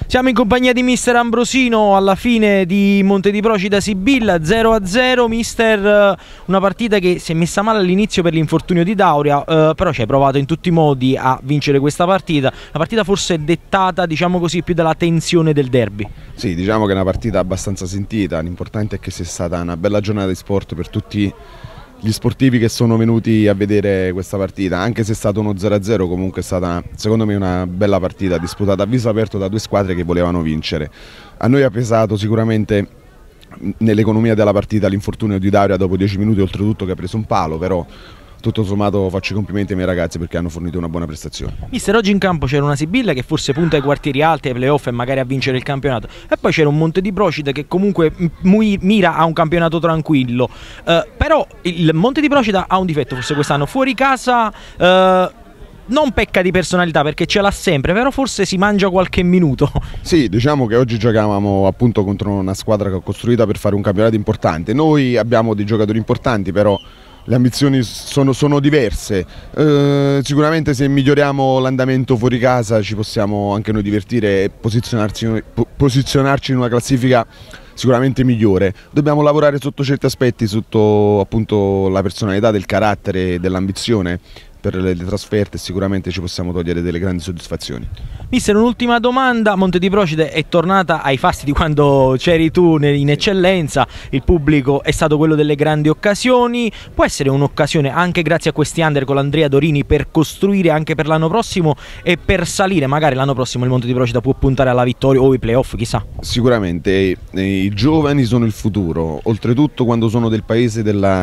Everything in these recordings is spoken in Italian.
Siamo in compagnia di mister Ambrosino alla fine di Monte di Procida Sibilla, 0-0. Mister, una partita che si è messa male all'inizio per l'infortunio di Dauria, però ci hai provato in tutti i modi a vincere questa partita. La partita forse è dettata, diciamo così, più dalla tensione del derby. Sì, diciamo che è una partita abbastanza sentita. L'importante è che sia stata una bella giornata di sport per tutti gli sportivi che sono venuti a vedere questa partita. Anche se è stato uno 0-0, comunque è stata secondo me una bella partita disputata a viso aperto da due squadre che volevano vincere. A noi ha pesato sicuramente nell'economia della partita l'infortunio di Dauria dopo 10 minuti, oltretutto che ha preso un palo, però tutto sommato faccio i complimenti ai miei ragazzi perché hanno fornito una buona prestazione. Mister, oggi in campo c'era una Sibilla che forse punta ai quartieri alti, ai playoff e magari a vincere il campionato, e poi c'era un Monte di Procida che comunque mira a un campionato tranquillo, però il Monte di Procida ha un difetto forse quest'anno: fuori casa non pecca di personalità perché ce l'ha sempre, però forse si mangia qualche minuto. Sì, diciamo che oggi giocavamo appunto contro una squadra che ho costruita per fare un campionato importante. Noi abbiamo dei giocatori importanti, però le ambizioni sono diverse. Sicuramente se miglioriamo l'andamento fuori casa ci possiamo anche noi divertire e posizionarci in una classifica sicuramente migliore. Dobbiamo lavorare sotto certi aspetti, sotto appunto la personalità, del carattere e dell'ambizione. Per le trasferte sicuramente ci possiamo togliere delle grandi soddisfazioni. Mister, un'ultima domanda: Monte di Procida è tornata ai fasti di quando c'eri tu in eccellenza, il pubblico è stato quello delle grandi occasioni, può essere un'occasione anche grazie a questi under con l'Andrea Dorini per costruire anche per l'anno prossimo e per salire? Magari l'anno prossimo il Monte di Procida può puntare alla vittoria o ai playoff, chissà. Sicuramente i giovani sono il futuro, oltretutto quando sono del paese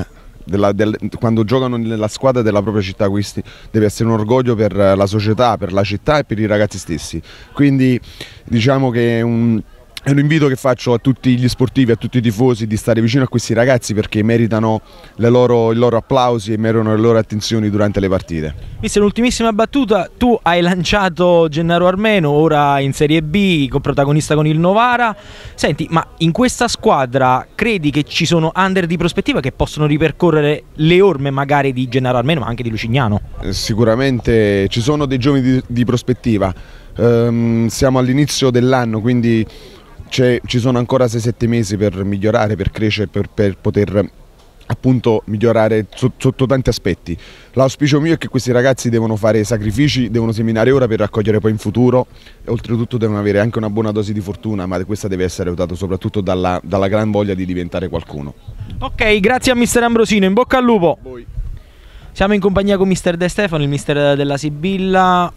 quando giocano nella squadra della propria città, questo deve essere un orgoglio per la società, per la città e per i ragazzi stessi. Quindi diciamo che è un invito che faccio a tutti gli sportivi, a tutti i tifosi, di stare vicino a questi ragazzi perché meritano i loro applausi e meritano le loro attenzioni durante le partite. Mister, un'ultimissima battuta: tu hai lanciato Gennaro Armeno, ora in Serie B, protagonista con il Novara. Senti, ma in questa squadra credi che ci sono under di prospettiva che possono ripercorrere le orme magari di Gennaro Armeno ma anche di Lucignano? Sicuramente ci sono dei giovani di prospettiva, siamo all'inizio dell'anno, quindi ci sono ancora 6-7 mesi per migliorare, per crescere, per poter appunto migliorare sotto tanti aspetti. L'auspicio mio è che questi ragazzi devono fare sacrifici, devono seminare ora per raccogliere poi in futuro e oltretutto devono avere anche una buona dose di fortuna, ma questa deve essere aiutata soprattutto dalla gran voglia di diventare qualcuno. Ok, grazie a mister Ambrosino, in bocca al lupo. Siamo in compagnia con mister De Stefano, il mister della Sibilla,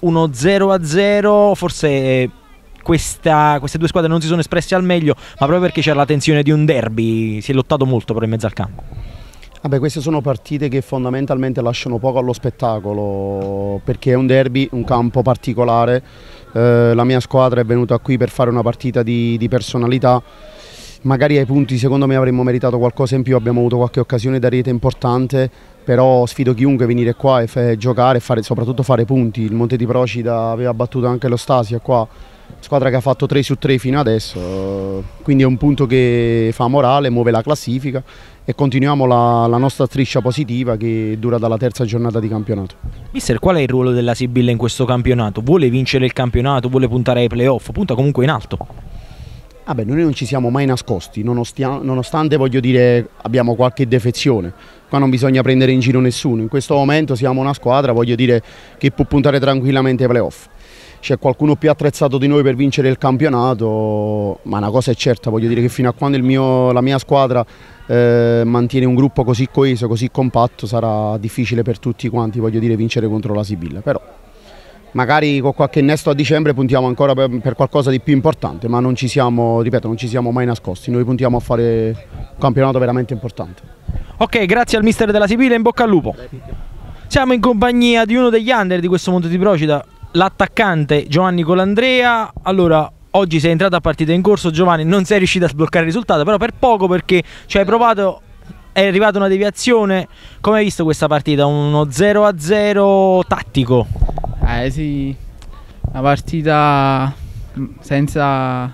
1-0-0, forse queste due squadre non si sono espresse al meglio, ma proprio perché c'era la tensione di un derby, si è lottato molto però in mezzo al campo. Vabbè, queste sono partite che fondamentalmente lasciano poco allo spettacolo, perché è un derby, un campo particolare. La mia squadra è venuta qui per fare una partita di personalità. Magari ai punti secondo me avremmo meritato qualcosa in più, abbiamo avuto qualche occasione da rete importante, però sfido chiunque a venire qua e giocare e soprattutto fare punti. Il Monte di Procida aveva battuto anche lo Stasia qua, squadra che ha fatto 3 su 3 fino adesso, quindi è un punto che fa morale, muove la classifica e continuiamo la nostra striscia positiva che dura dalla terza giornata di campionato. Mister, qual è il ruolo della Sibilla in questo campionato? Vuole vincere il campionato, vuole puntare ai playoff, punta comunque in alto? Vabbè, noi non ci siamo mai nascosti, nonostante voglio dire abbiamo qualche defezione, qua non bisogna prendere in giro nessuno, in questo momento siamo una squadra, voglio dire, che può puntare tranquillamente ai playoff. C'è qualcuno più attrezzato di noi per vincere il campionato, ma una cosa è certa, voglio dire che fino a quando la mia squadra mantiene un gruppo così coeso, così compatto, sarà difficile per tutti quanti, voglio dire, vincere contro la Sibilla. Però magari con qualche innesto a dicembre puntiamo ancora per qualcosa di più importante, ma non ci siamo, ripeto, non ci siamo mai nascosti, noi puntiamo a fare un campionato veramente importante. Ok, grazie al mister della Sibilla, in bocca al lupo. Siamo in compagnia di uno degli under di questo Monte di Procida, l'attaccante Giovanni Colandrea. Allora, oggi sei entrato a partita in corso, Giovanni, non sei riuscito a sbloccare il risultato, però per poco, perché ci hai provato, è arrivata una deviazione. Come hai visto questa partita? Uno 0-0 tattico? Sì, una partita senza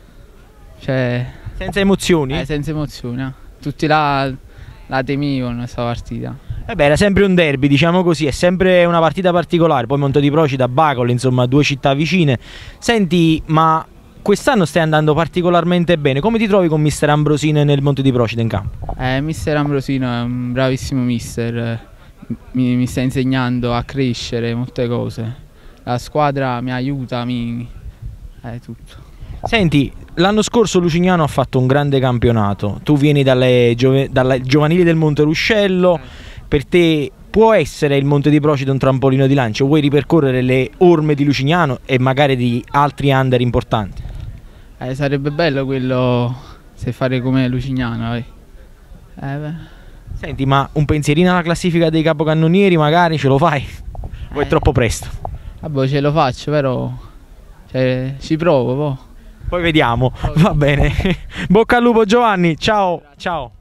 emozioni? Senza emozioni. Tutti la temevano questa partita. Beh, era sempre un derby, diciamo così, è sempre una partita particolare. Poi Monte di Procida, Bacol, insomma, due città vicine. Senti, ma quest'anno stai andando particolarmente bene. Come ti trovi con mister Ambrosino nel Monte di Procida in campo? Mister Ambrosino è un bravissimo mister, mi sta insegnando a crescere molte cose. La squadra mi aiuta, è tutto. Senti, l'anno scorso Lucignano ha fatto un grande campionato, tu vieni dalle giovanili del Monteruscello, per te può essere il Monte di Procida un trampolino di lancio? Vuoi ripercorrere le orme di Lucignano e magari di altri under importanti? Sarebbe bello quello, se fare come Lucignano. Senti, ma un pensierino alla classifica dei capocannonieri magari ce lo fai? O è troppo presto? Vabbè, ce lo faccio, però ci provo. Poi vediamo, va bene. Bocca al lupo Giovanni, ciao. Ciao.